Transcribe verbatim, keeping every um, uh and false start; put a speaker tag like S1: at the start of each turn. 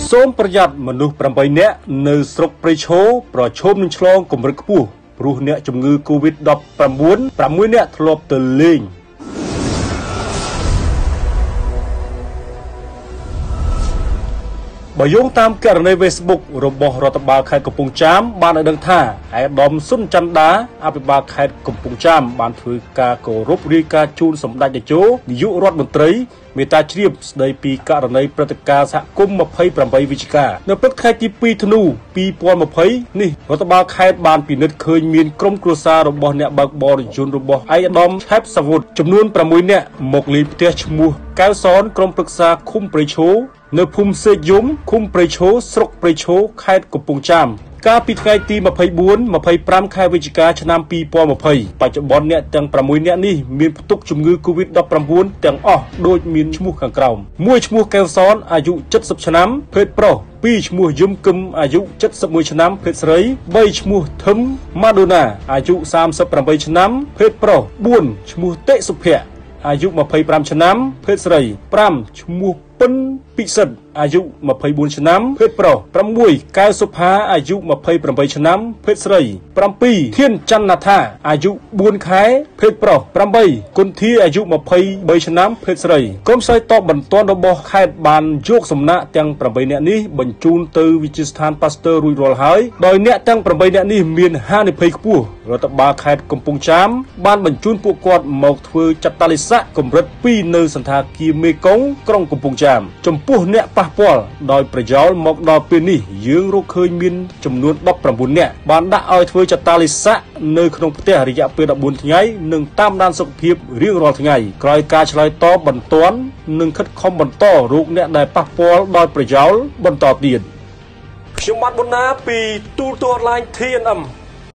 S1: សូមប្រយ័ត្នមនុស្សប្រាំបីនាក់នៅស្រុកព្រៃឈរប្រឈមនឹងឆ្លងកម្រិតខ្ពស់ព្រោះអ្នកជំងឺ កូវីដ ដប់ប្រាំបួន ប្រាំមួយនាក់ធ្លាប់ទៅលេងបើយោងតាមករណី Facebook របស់រដ្ឋបាលខេត្តកំពង់ចាមបានឲ្យដឹងថាឯកឧត្តមសុនច័ន្ទដាអភិបាលខេត្តកំពង់ចាមបានធ្វើការគោរពរាយការណ៍ជូនសម្ដេចតេជោនាយករដ្ឋមន្ត្រីមេត្តាជ្រាបស្ដីពីករណីព្រឹត្តិការណ៍សហគមន៍ ម្ភៃប្រាំបី វិច្ឆិកានៅព្រឹកខែទីពីរធ្នូពីរពាន់ម្ភៃនេះរដ្ឋបាលខេត្តបានពិនិត្យឃើញមានក្រុមគ្រួសាររបស់អ្នកបើកបររថយន្តរបស់ឯកឧត្តមឆែបសាវុធចំនួនប្រាំមួយនាក់មកលេងផ្ទះឈ្មោះកៅសនក្រុមប្រឹក្សាឃុំព្រៃឈរនៅភូមិសេកយំឃុំព្រៃឈរស្រុកព្រៃឈរខេត្តកំពង់ចាមកាលពីថ្ងៃទីម្ភៃបួន ម្ភៃប្រាំ ខែវិច្ឆិកាឆ្នាំពីរពាន់ម្ភៃបច្ចុប្បន្នអ្នកទាំងប្រាំមួយនាក់នេះមានផ្ទុកជំងឺ កូវីដ ដប់ប្រាំបួន ទាំងអស់ដោយមានឈ្មោះខាងក្រោមមួយឈ្មោះកែវសនអាយុเจ็ดสิบឆ្នាំភេទប្រុសពីរឈ្មោះយំគឹមអាយុเจ็ดสิบเอ็ดឆ្នាំភេទស្រីបីឈ្មោះធឹមម៉ាដូណាអាយុសាមសិបប្រាំបីឆ្នាំភេទប្រុសបួនឈ្មោះតេសុភ័ក្រអាយុម្ភៃប្រាំឆ្នាំភេទស្រីប្រាំឈ្មោះពិនពិសិដ្ឋអាយុម្ភៃបួនឆ្នាំភេទប្រុសប្រាំមួយកែវសុផាអាយុម្ភៃប្រាំបីឆ្នាំភេទស្រីប្រាំពីរធានច័ន្ទណាថាអាយុបួនខែភេទប្រុសប្រាំបីគុន្ធាអាយុម្ភៃបីឆ្នាំភេទស្រីក្រុមឆ្លើយតបបន្ទាន់របស់ខេត្តបានយកសំណាក់ទាំងប្រាំបីនាក់នេះបញ្ជូនទៅវិទ្យាស្ថានប៉ាស្ទ័ររួចរាល់ហើយដោយអ្នកទាំងប្រាំបីនាក់នេះមានហានិភ័យខ្ពស់រដ្ឋបាលខេត្តកំពង់ចាមបានបញ្ជូនពួកគាត់មកធ្វើចាត់តាលិស័កកម្រិតពីរនៅសន្តាគារមេគង្គក្រុងកំពង់ចាមចំពោះអ្នកប៉ះពាល់ដោយប្រយោលមកដល់ពេលនេះយើងរកឃើញមានចំនួនដប់ប្រាំបួននាក់បានដាក់ឲ្យធ្វើចាត់តាលិស័កនៅក្នុងផ្ទះរយៈពេលដប់បួនថ្ងៃនិងតាមដានសុខភាពរៀងរាល់ថ្ងៃក្រោយការឆ្លើយតបបន្ទាន់និងខិតខំបន្តរោគអ្នកដែលប៉ះពាល់ដោយប្រយោលបន្តទៀតខ្ញុំបាទប៊ុនណាពីទូរទស្សន៍ Online ที เอ็น เอ็ม